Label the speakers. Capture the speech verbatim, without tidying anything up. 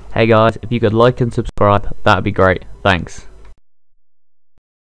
Speaker 1: Hey guys, if you could like and subscribe, that'd be great. Thanks.